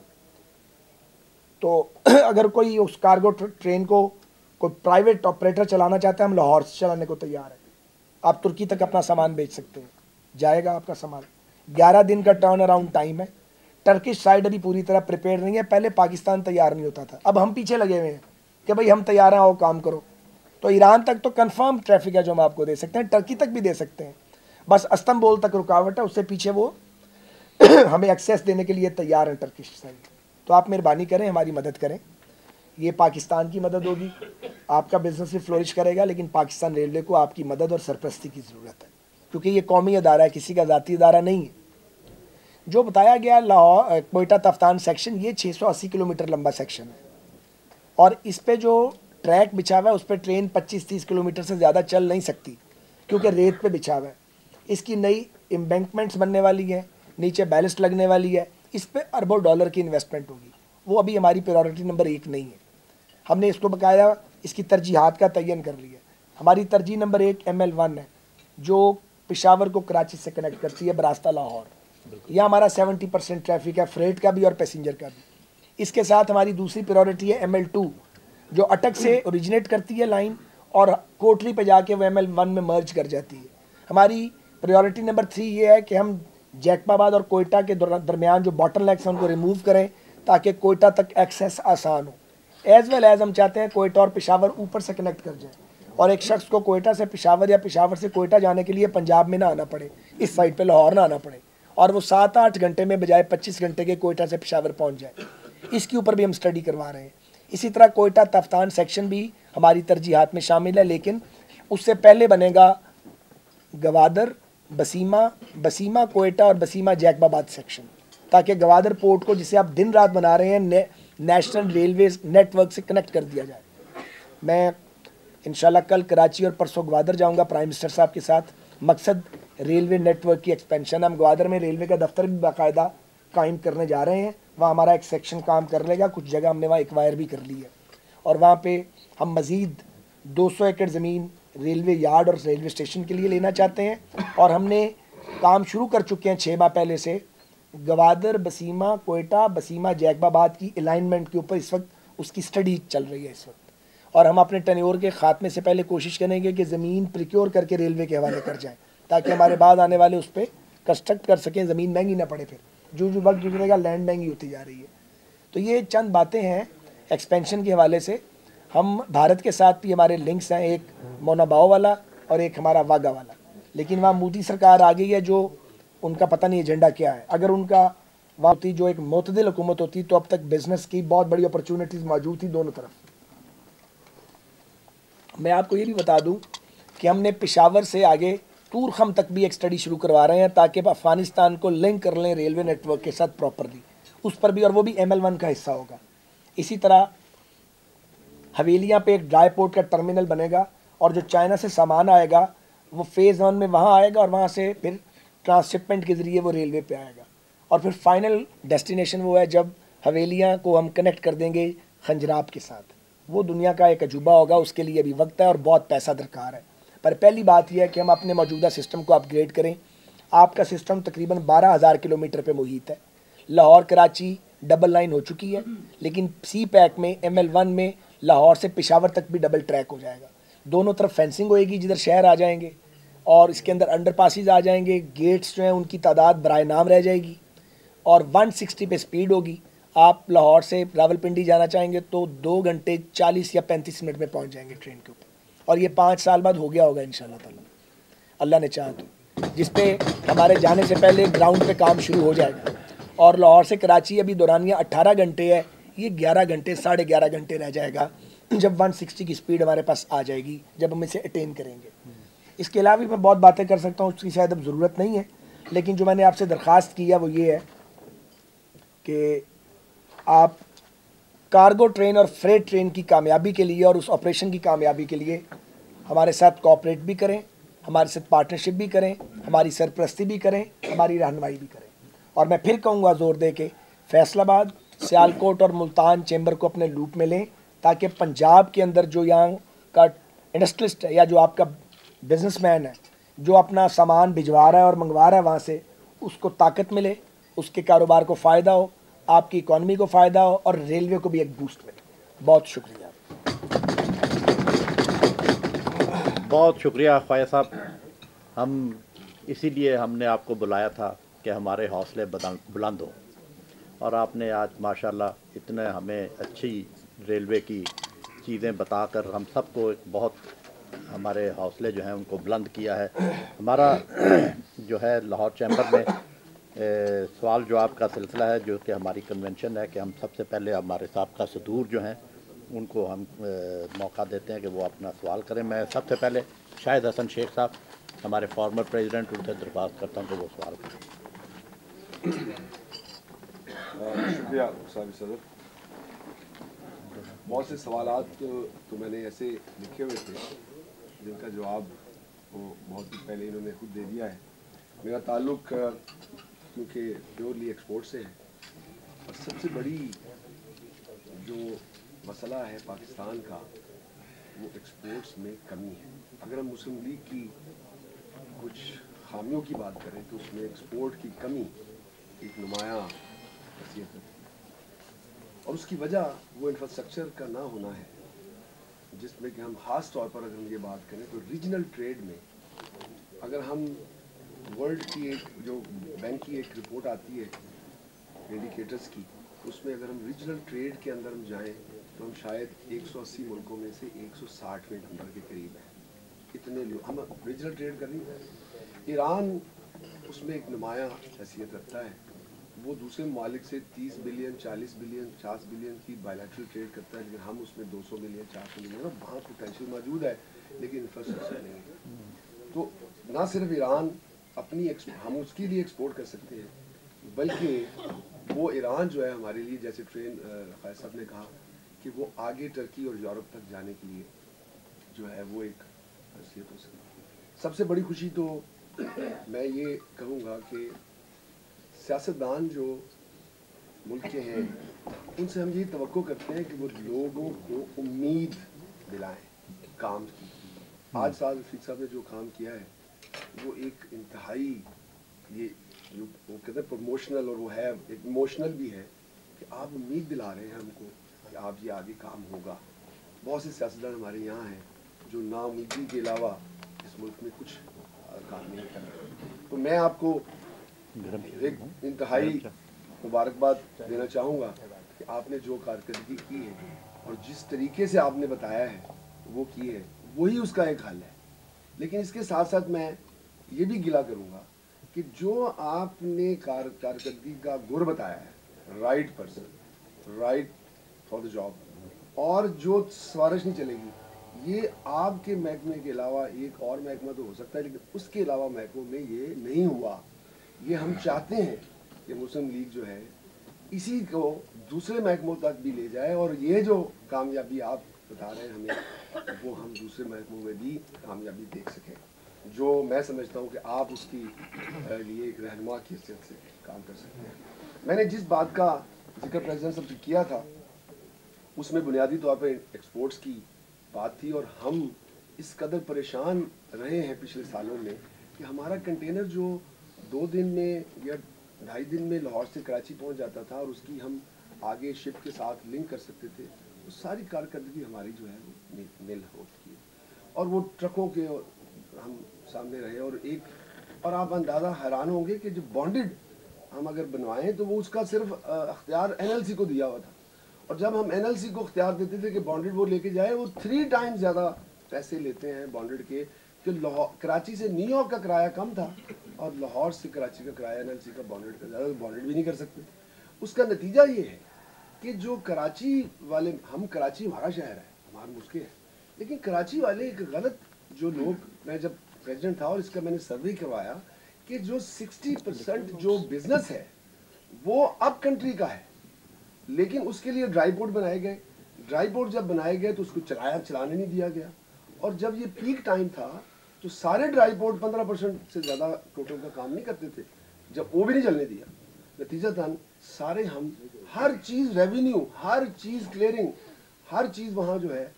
तो अगर कोई उस कार्गो ट्रेन को कोई प्राइवेट ऑपरेटर चलाना चाहता है, हम लाहौर से चलाने को तैयार है। आप तुर्की तक अपना सामान बेच सकते हैं, जाएगा आपका सामान। 11 दिन का टर्न अराउंड टाइम है। टर्किश साइड अभी पूरी तरह प्रिपेयर नहीं है, पहले पाकिस्तान तैयार नहीं होता था, अब हम पीछे लगे हुए हैं कि भाई हम तैयार हैं, आओ काम करो। तो ईरान तक तो कंफर्म ट्रैफिक है जो हम आपको दे सकते हैं, टर्की तक भी दे सकते हैं, बस इस्तांबुल तक रुकावट है, उससे पीछे वो हमें एक्सेस देने के लिए तैयार हैं टर्किश साइड। तो आप मेहरबानी करें, हमारी मदद करें, ये पाकिस्तान की मदद होगी, आपका बिजनेस भी फ्लोरिश करेगा, लेकिन पाकिस्तान रेलवे को आपकी मदद और सरपरस्ती की ज़रूरत है, क्योंकि ये कौमी अदारा है, किसी का ज़ाती अदारा नहीं है। जो बताया गया लाहौर कोयटा तफ्तान सेक्शन, ये 680 किलोमीटर लंबा सेक्शन है, और इस पे जो ट्रैक बिछा हुआ है उस पर ट्रेन 25-30 किलोमीटर से ज़्यादा चल नहीं सकती, क्योंकि रेत पे बिछा हुआ है। इसकी नई एम्बैंकमेंट्स बनने वाली है, नीचे बैलिस्ट लगने वाली है, इस पे अरबों डॉलर की इन्वेस्टमेंट होगी। वो अभी हमारी प्रायोरिटी नंबर 1 नहीं है, हमने इसको बकाया इसकी तरजीहात का तयन कर लिया। हमारी तरजीह नंबर 1 ML1 है, जो पेशावर को कराची से कनेक्ट करती है बरास्ता लाहौर। यह हमारा 70% ट्रैफिक है, फ्रेट का भी और पैसेंजर का भी। इसके साथ हमारी दूसरी प्रायोरिटी है ML2, जो अटक से ओरिजिनेट करती है लाइन और कोटरी पे जाके वो ML1 में मर्ज कर जाती है। हमारी प्रायोरिटी नंबर 3 ये है कि हम जैकबाबाद और कोयटा के दरमियान जो बॉटलनेक्स हैं उनको रिमूव करें, ताकि कोयटा तक एक्सेस आसान हो। एज़ वेल एज़ हम चाहते हैं कोयटा और पेशावर ऊपर से कनेक्ट कर जाए, और एक शख्स को कोयटा से पेशावर या पेशावर से कोयटा जाने के लिए पंजाब में ना आना पड़े, इस साइड पे लाहौर ना आना पड़े, और वो 7-8 घंटे में बजाय 25 घंटे के कोयटा से पेशावर पहुंच जाए। इसके ऊपर भी हम स्टडी करवा रहे हैं। इसी तरह कोयटा तफ्तान सेक्शन भी हमारी तरजीहात में शामिल है, लेकिन उससे पहले बनेगा गवादर, बसीमा कोयटा और बसीमा जैकबाबाद सेक्शन। ताकि गवादर पोर्ट को, जिसे आप दिन रात बना रहे हैं, नेशनल रेलवे नेटवर्क से कनेक्ट कर दिया जाए। मैं इंशाल्लाह कल कराची और परसों ग्वादर जाऊंगा प्राइम मिनिस्टर साहब के साथ। मकसद रेलवे नेटवर्क की एक्सपेंशन। हम ग्वादर में रेलवे का दफ्तर भी बाकायदा कायम करने जा रहे हैं। वहाँ हमारा एक सेक्शन काम कर लेगा, कुछ जगह हमने वहाँ एक्वायर भी कर ली है, और वहाँ पे हम मज़ीद 200 एकड़ ज़मीन रेलवे यार्ड और रेलवे स्टेशन के लिए लेना चाहते हैं। और हमने काम शुरू कर चुके हैं 6 माह पहले से। गवादर, बसीमा, कोयटा, बसीमा, जैकबाबाद की अलाइनमेंट के ऊपर इस वक्त उसकी स्टडी चल रही है इस वक्त। और हम अपने टेन्योर के ख़ात्मे से पहले कोशिश करेंगे कि ज़मीन प्रिक्योर करके रेलवे के हवाले कर जाएँ, ताकि हमारे बाद आने वाले उस पर कंस्ट्रक्ट कर सकें, ज़मीन महंगी ना पड़े। फिर जो वक्त गुजरेगा लैंड महंगी होती जा रही है। तो ये चंद बातें हैं एक्सपेंशन के हवाले से। हम भारत के साथ भी हमारे लिंक्स हैं, एक मोनाबाव वाला और एक हमारा वाघा वाला। लेकिन वहाँ मोदी सरकार आ गई है, जो उनका पता नहीं एजेंडा क्या है। अगर उनका वहाँ होती जो एक मोतदिल हुकूमत होती तो अब तक बिजनेस की बहुत बड़ी अपॉर्चुनिटीज़ मौजूद थी दोनों तरफ। मैं आपको ये भी बता दूं कि हमने पेशावर से आगे तूरखम तक भी एक स्टडी शुरू करवा रहे हैं, ताकि अफ़गानिस्तान को लिंक कर लें रेलवे नेटवर्क के साथ प्रॉपरली, उस पर भी, और वो भी ML1 का हिस्सा होगा। इसी तरह हवेलियाँ पे एक ड्राई पोर्ट का टर्मिनल बनेगा, और जो चाइना से सामान आएगा वो फेज़ 1 में वहाँ आएगा, और वहाँ से फिर ट्रांसशिपमेंट के ज़रिए वो रेलवे पे आएगा। और फिर फाइनल डेस्टिनेशन वो है जब हवेलियाँ को हम कनेक्ट कर देंगे खंजराब के साथ। वो दुनिया का एक अजूबा होगा, उसके लिए अभी वक्त है और बहुत पैसा दरकार है। पर पहली बात यह है कि हम अपने मौजूदा सिस्टम को अपग्रेड करें। आपका सिस्टम तकरीबन 12,000 किलोमीटर पे मुहित है। लाहौर कराची डबल लाइन हो चुकी है, लेकिन सी पैक में ML1 में लाहौर से पेशावर तक भी डबल ट्रैक हो जाएगा। दोनों तरफ फेंसिंग होएगी जिधर शहर आ जाएंगे, और इसके अंदर अंडरपासिस आ जाएंगे। गेट्स जो हैं उनकी तादाद बराए नाम रह जाएगी, और 160 पे स्पीड होगी। आप लाहौर से रावलपिंडी जाना चाहेंगे तो 2 घंटे 40 या 35 मिनट में पहुंच जाएंगे ट्रेन के ऊपर। और ये 5 साल बाद हो गया होगा इंशाल्लाह ताला, अल्लाह ने चाहा तो, जिस पे हमारे जाने से पहले ग्राउंड पे काम शुरू हो जाएगा। और लाहौर से कराची अभी दौरानिया 18 घंटे है, ये 11 घंटे 11.5 घंटे रह जाएगा जब 160 की स्पीड हमारे पास आ जाएगी, जब हम इसे अटेन करेंगे। इसके अलावा भी मैं बहुत बातें कर सकता हूँ, उसकी शायद अब ज़रूरत नहीं है, लेकिन जो मैंने आपसे दरख्वास्त की है वो ये है कि आप कार्गो ट्रेन और फ्रेट ट्रेन की कामयाबी के लिए और उस ऑपरेशन की कामयाबी के लिए हमारे साथ कोऑपरेट भी करें, हमारे साथ पार्टनरशिप भी करें, हमारी सरपरस्ती भी करें, हमारी रहनुमाई भी करें। और मैं फिर कहूँगा ज़ोर दे के, फैसलाबाद, सियालकोट और मुल्तान चैम्बर को अपने लूप में लें, ताकि पंजाब के अंदर जो यहाँ का इंडस्ट्रियलिस्ट है या जो आपका बिजनेसमैन है, जो अपना सामान भिजवा रहा है और मंगवा रहा है वहाँ से, उसको ताकत मिले, उसके कारोबार को फ़ायदा हो, आपकी इकॉनमी को फ़ायदा हो, और रेलवे को भी एक बूस्ट मिले। बहुत शुक्रिया। बहुत शुक्रिया ख्वाजा साहब। हम इसीलिए हमने आपको बुलाया था कि हमारे हौसले बुलंद हो, और आपने आज माशाल्लाह इतने हमें अच्छी रेलवे की चीज़ें बताकर हम सबको एक बहुत हमारे हौसले जो हैं उनको बुलंद किया है। हमारा जो है लाहौर चैम्बर में सवाल जवाब का सिलसिला है, जो कि हमारी कन्वेंशन है कि हम सबसे पहले हमारे साबका सदूर जो हैं उनको हम मौका देते हैं कि वो अपना सवाल करें। मैं सबसे पहले शाहिद हसन शेख साहब, हमारे फॉर्मर प्रेसिडेंट, उनसे दरख्वास्त करता हूँ कि वो सवाल करें। शुक्रिया साबिर सदर। बहुत से सवालात तो मैंने ऐसे लिखे हुए थे जिनका जवाब वो बहुत ही पहले इन्होंने खुद दे दिया है। मेरा ताल्लुक क्योंकि प्योरली एक्सपोर्ट से है, और सबसे बड़ी जो मसला है पाकिस्तान का वो एक्सपोर्ट्स में कमी है। अगर हम मुस्लिम लीग की कुछ खामियों की बात करें तो उसमें एक्सपोर्ट की कमी एक नुमायाँ हैसियत है, और उसकी वजह वो इंफ्रास्ट्रक्चर का ना होना है, जिसमें कि हम ख़ास तौर पर अगर हम ये बात करें तो रीजनल ट्रेड में, अगर हम वर्ल्ड की एक जो बैंक की एक रिपोर्ट आती है इंडिकेटर्स की, उसमें अगर हम रीजनल ट्रेड के अंदर हम जाएं तो हम शायद 180 मुल्कों में से 160वें नंबर के करीब हैं। इतने लोग हम रीजनल ट्रेड कर रही हैं। ईरान उसमें एक नुमायाँ हैसियत रखता है, वो दूसरे ममालिक से 30 बिलियन 40 बिलियन 50 बिलियन की बायलैटरल ट्रेड करता है, लेकिन हम उसमें 200 मिलियन 400 मिलियन, वहाँ पोटेंशियल मौजूद है लेकिन इंफ्रास्ट्रक्चर नहीं है। तो ना सिर्फ ईरान अपनी हम उसके लिए एक्सपोर्ट कर सकते हैं, बल्कि वो ईरान जो है हमारे लिए, जैसे ट्रेन फायद साहब ने कहा कि वो आगे टर्की और यूरोप तक जाने के लिए जो है वो एक हैसियत हो सकती। सबसे बड़ी खुशी तो मैं ये कहूँगा कि सियासतदान जो मुल्क के हैं उनसे हम ये तवक्को करते हैं कि वो लोगों को उम्मीद दिलाएं काम की। आज साल रफीक साहब ने जो काम किया है वो एक इंतहाई, ये जो वो कहते हैं प्रमोशनल, और वो है एक इमोशनल भी है कि आप उम्मीद दिला रहे हैं हमको कि आप ये आगे काम होगा। बहुत से सियासतदान हमारे यहाँ हैं जो नाउम्मीदी के अलावा इस मुल्क में कुछ काम नहीं कर रहे। तो मैं आपको एक इंतहाई मुबारकबाद देना चाहूँगा कि आपने जो कारकर्दगी की है और जिस तरीके से आपने बताया है वो की है, वही उसका एक हल है। लेकिन इसके साथ साथ मैं ये भी गिला करूँगा कि जो आपने कारकर्दगी का गुर बताया है, right person, right for the job, और जो सिफारिश नहीं चलेगी, ये आपके महकमे के अलावा एक और महकमा तो हो सकता है, लेकिन उसके अलावा महकमों में ये नहीं हुआ। ये हम चाहते हैं कि मुस्लिम लीग जो है इसी को दूसरे महकमों तक भी ले जाए, और ये जो कामयाबी आप बता रहे हैं हमें, वो हम दूसरे महकमों में भी कामयाबी देख सकें, जो मैं समझता हूँ कि आप उसकी लिए एक रहनुमा की हैसियत से काम कर सकते हैं। मैंने जिस बात का जिक्र प्रेसिडेंट साहब से किया था उसमें बुनियादी तौर पर एक्सपोर्ट्स की बात थी, और हम इस कदर परेशान रहे हैं पिछले सालों में कि हमारा कंटेनर जो 2 दिन में या 2.5 दिन में लाहौर से कराची पहुंच जाता था और उसकी हम आगे शिप के साथ लिंक कर सकते थे, वो सारी कारकर्दगी हमारी जो है वो मिल होती है, और वो ट्रकों के हम सामने रहे। और आप अंदाज़ा हैरान होंगे कि जो बॉन्डेड हम अगर बनवाएं तो वो उसका सिर्फ अख्तियार NLC को दिया हुआ था, और जब हम NLC को अख्तियार देते थे कि बॉन्डेड वो लेके जाए, वो 3 टाइम्स ज़्यादा पैसे लेते हैं बॉन्डेड के, कि कराची से न्यूयॉर्क का किराया कम था और लाहौर से कराची का किराया NLC का बॉन्डेड का ज़्यादा, बॉन्डेड भी नहीं कर सकते। उसका नतीजा ये है कि जो कराची वाले, हम कराची हमारा शहर है, हमारा मुस्के है, लेकिन कराची वाले एक गलत जो लोग, मैं जब प्रेसिडेंट था और इसका मैंने सर्वे करवाया कि जो 60% जो बिजनेस है वो अब कंट्री का है, लेकिन उसके लिए ड्राई पोर्ट बनाए गए। ड्राई पोर्ट जब बनाए गए तो उसको चलाने नहीं दिया गया, और जब ये पीक टाइम था तो सारे ड्राई पोर्ट 15% से ज़्यादा टोटल का काम नहीं करते थे, जब वो भी नहीं चलने दिया, नतीजतन सारे हम हर चीज़ रेवेन्यू, हर चीज़ क्लियरिंग, हर चीज़ वहाँ जो है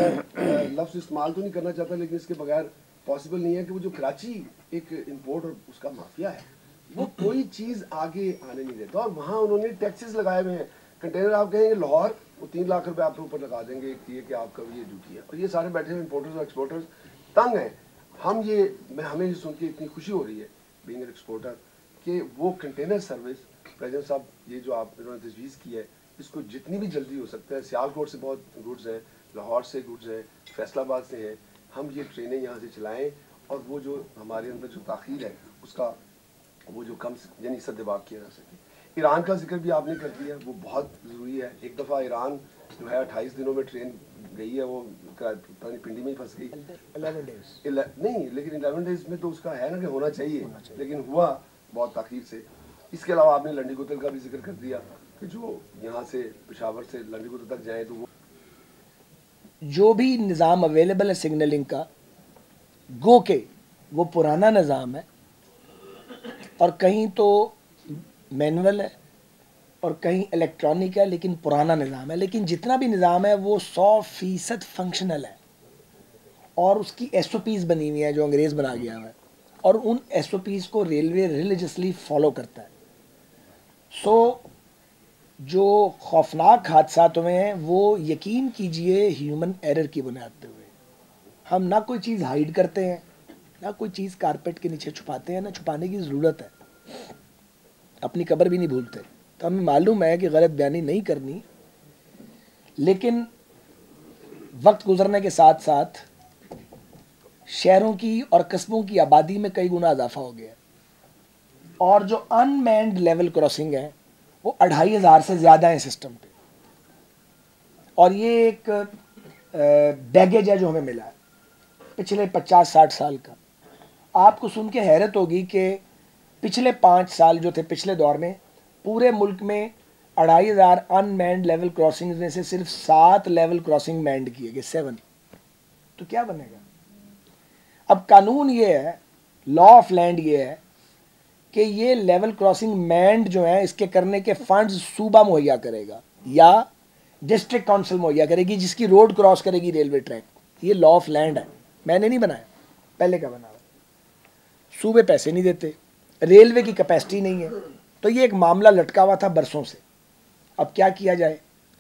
लफ्ज़ इस्तेमाल तो नहीं करना चाहता, लेकिन इसके बगैर पॉसिबल नहीं है कि वो जो कराची एक इंपोर्ट और उसका माफिया है वो कोई चीज़ आगे आने नहीं देता, और वहाँ उन्होंने टैक्सेस लगाए हुए हैं। कंटेनर आप कहेंगे लाहौर, वो 3 लाख रुपए आपके ऊपर लगा देंगे एक ये कि आपका ये ड्यूटी है, और ये सारे बैठे हुए इंपोर्टर्स और एक्सपोर्टर्स तंग हैं। हमें ये सुन के इतनी खुशी हो रही है बीइंग एन एक्सपोर्टर कि वो कंटेनर सर्विस प्रेसिडेंट साहब ये जो आप इन्होंने तजवीज़ की है, इसको जितनी भी जल्दी हो सकता है, सियालकोट से बहुत गुड्स हैं, लाहौर से गुड्स हैं, फैसलाबाद से हैं, हम ये ट्रेनें यहाँ से चलाएँ, और वो जो हमारे अंदर जो ताख़ीर है उसका वो जो कम यानी सद्देबाग किया जा सके। ईरान का जिक्र भी आपने कर दिया, वो बहुत ज़रूरी है। एक दफ़ा ईरान जो है 28 दिनों में ट्रेन गई है, वो पिंडी में ही फंस गई। 11 डेज नहीं, लेकिन 11 डेज में तो उसका है ना कि होना चाहिए, लेकिन हुआ बहुत ताख़ीर से। इसके अलावा आपने लंडी गुतल का भी जिक्र कर दिया कि जो यहाँ से पेशावर से लंडी गुतल तक जाए तो वो जो भी निज़ाम अवेलेबल है सिग्नलिंग का, गो के वो पुराना निज़ाम है, और कहीं तो मैनुअल है और कहीं इलेक्ट्रॉनिक है, लेकिन पुराना निज़ाम है। लेकिन जितना भी निज़ाम है वो 100% फंक्शनल है, और उसकी SOPs बनी हुई है जो अंग्रेज़ बना गया है, और उन SOPs को रेलवे रिलीजियसली फॉलो करता है। जो खौफनाक हादसात हुए हैं वो यकीन कीजिए ह्यूमन एरर की बुनियाद पे हुए। हम ना कोई चीज़ हाइड करते हैं, ना कोई चीज़ कारपेट के नीचे छुपाते हैं, ना छुपाने की ज़रूरत है, अपनी कब्र भी नहीं भूलते। तो हमें मालूम है कि गलत बयानी नहीं करनी, लेकिन वक्त गुजरने के साथ साथ शहरों की और कस्बों की आबादी में कई गुना इजाफा हो गया, और जो अनमैन्ड लेवल क्रॉसिंग है वो 2500 से ज़्यादा है सिस्टम पे, और ये एक बैगेज है जो हमें मिला है पिछले 50-60 साल का। आपको सुन के हैरत होगी कि पिछले 5 साल जो थे पिछले दौर में, पूरे मुल्क में 2500 अनमैंड लेवल क्रॉसिंग में से सिर्फ 7 लेवल क्रॉसिंग मैंड किए गए, 7। तो क्या बनेगा? अब कानून ये है, लॉ ऑफ लैंड ये है कि ये लेवल क्रॉसिंग मैंड जो है इसके करने के फंड्स सूबा मुहैया करेगा या डिस्ट्रिक्ट काउंसिल मुहैया करेगी, जिसकी रोड क्रॉस करेगी रेलवे ट्रैक। ये लॉ ऑफ लैंड है, मैंने नहीं बनाया, पहले का बना हुआ। सूबे पैसे नहीं देते, रेलवे की कैपेसिटी नहीं है, तो ये एक मामला लटका हुआ था बरसों से। अब क्या किया जाए?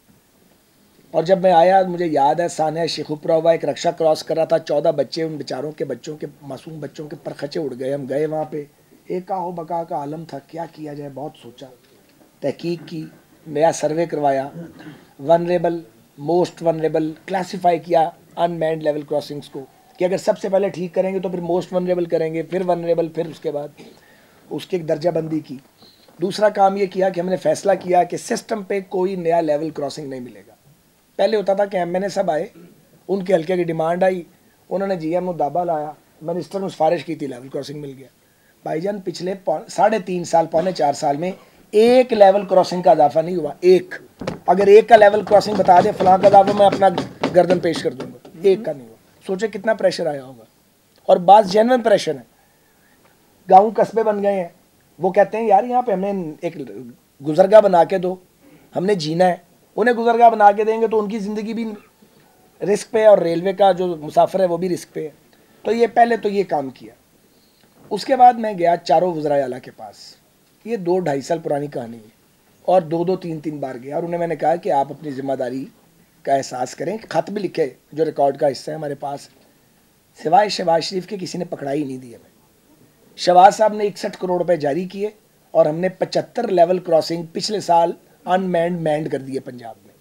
और जब मैं आया, मुझे याद है सानिया शेखुपुरा हुआ एक रक्षा क्रॉस कर रहा था, 14 बच्चे, उन बेचारों के बच्चों के, मासूम बच्चों के पर खचे उड़ गए। हम गए वहाँ पे, एक आहो बका का आलम था, क्या किया जाए, बहुत सोचा, तहकीक की, नया सर्वे करवाया, वनरेबल, मोस्ट वनरेबल क्लासिफाई किया अनमैंड लेवल क्रॉसिंग्स को, कि अगर सबसे पहले ठीक करेंगे तो फिर मोस्ट वनरेबल करेंगे, फिर वनरेबल, फिर उसके बाद उसकी एक दर्जाबंदी की। दूसरा काम ये किया कि हमने फैसला किया कि सिस्टम पे कोई नया लेवल क्रॉसिंग नहीं मिलेगा। पहले होता था कि MNA सब आए, उनके हल्के की डिमांड आई, उन्होंने GM को दाबा लाया, मिनिस्टर ने सिफारिश की थी, लेवल क्रॉसिंग मिल गया। भाईजान पिछले 3.5 साल, 3.25 साल में एक लेवल क्रॉसिंग का इजाफा नहीं हुआ। एक, अगर एक का लेवल क्रॉसिंग बता दे फलां का इजाफा, मैं अपना गर्दन पेश कर दूंगा। एक का नहीं हुआ। सोचे कितना प्रेशर आया होगा। और बात जेन्युइन प्रेशर है। गाँव कस्बे बन गए हैं, वो कहते हैं यार यहाँ पे हमें एक गुजरगाह बना के दो, हमने जीना है। उन्हें गुजरगाह बना के देंगे तो उनकी ज़िंदगी भी रिस्क पे है और रेलवे का जो मुसाफिर है वो भी रिस्क पे है। तो ये पहले तो ये काम किया। उसके बाद मैं गया चारों वज़राए आला के पास, ये 2-2.5 साल पुरानी कहानी है, और 2-2, 3-3 बार गया, और उन्हें मैंने कहा कि आप अपनी ज़िम्मेदारी का एहसास करें। खत भी लिखे जो रिकॉर्ड का हिस्सा है हमारे पास, सिवाय शहबाज शरीफ के किसी ने पकड़ा ही नहीं दिया। शहबाज साहब ने 61 करोड़ रुपए जारी किए और हमने 75 लेवल क्रॉसिंग पिछले साल अनमैंड मैंड कर दिए पंजाब में।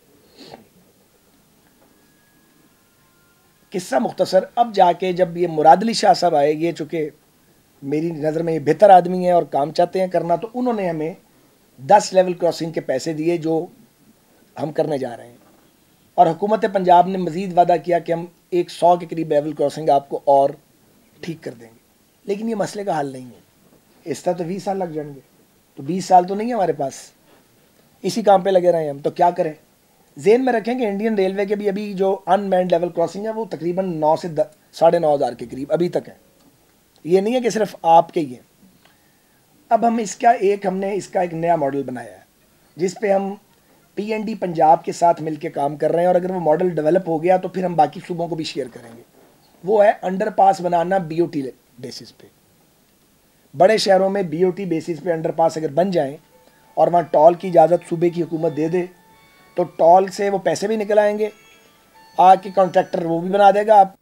किस्सा मुख्तसर, अब जाके जब ये मुराद अली शाह साहब आए, ये चूँकि मेरी नज़र में ये बेहतर आदमी है और काम चाहते हैं करना, तो उन्होंने हमें 10 लेवल क्रॉसिंग के पैसे दिए जो हम करने जा रहे हैं। और हुकूमत पंजाब ने मज़ीद वादा किया कि हम 100 के करीब लेवल क्रॉसिंग आपको और ठीक कर देंगे। लेकिन ये मसले का हल नहीं है, इस तरह तो 20 साल लग जाएंगे। तो 20 साल तो नहीं है हमारे पास, इसी काम पे लगे रहे हम। तो क्या करें? जेन में रखें कि इंडियन रेलवे के भी अभी जो अनमैंड लेवल क्रॉसिंग है वो तकरीबन 9 से 9.5 हज़ार के करीब अभी तक है। ये नहीं है कि सिर्फ आपके ही हैं। अब हम हमने इसका एक नया मॉडल बनाया है, जिस पे हम PND पंजाब के साथ मिलकर काम कर रहे हैं, और अगर वो मॉडल डेवलप हो गया तो फिर हम बाकी सूबों को भी शेयर करेंगे। वो है अंडरपास बनाना BOT बेसिस पे। बड़े शहरों में BOT बेसिस पे अंडरपास अगर बन जाएं और वहाँ टॉल की इजाज़त सूबे की हुकूमत दे दे, तो टॉल से वो पैसे भी निकल आएंगे, आके कॉन्ट्रैक्टर वो भी बना देगा, आप